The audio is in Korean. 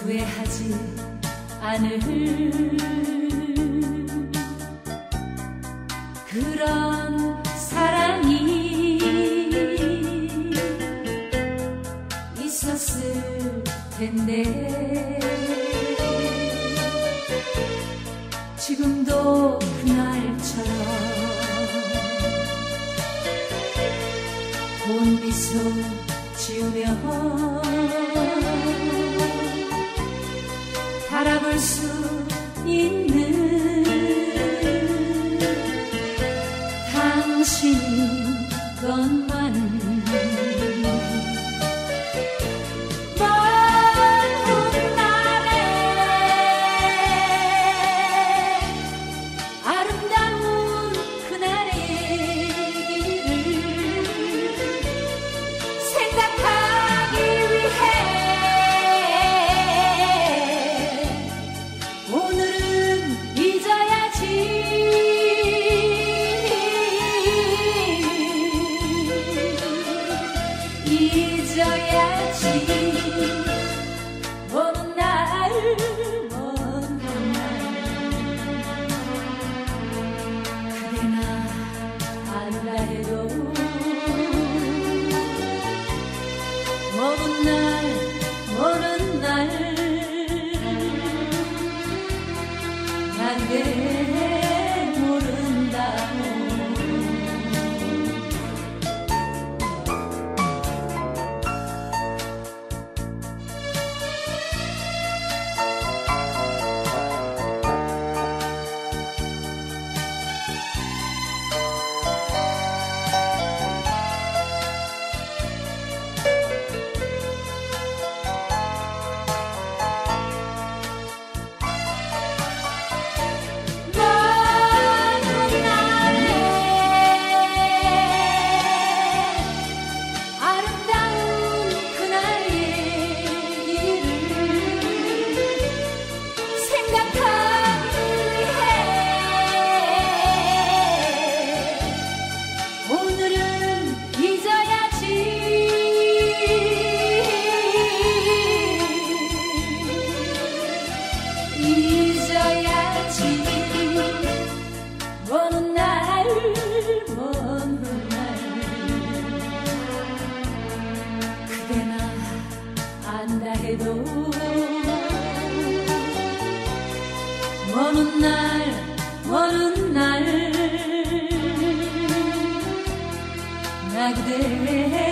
후회하지 않을 그런 사랑이 있었을 텐데 지금도 그날처럼 고운 미소 지으며 바라볼 수 있는 당신인 것만은 먼 날에 아름다운 그날의 길을 생각하기 위해 오늘은 잊어야지 먼 날 그대나 안다 해도 먼 날 난데 모른다고 잊어야지 먼 날 그대나 안다 해도 먼 날 나 그대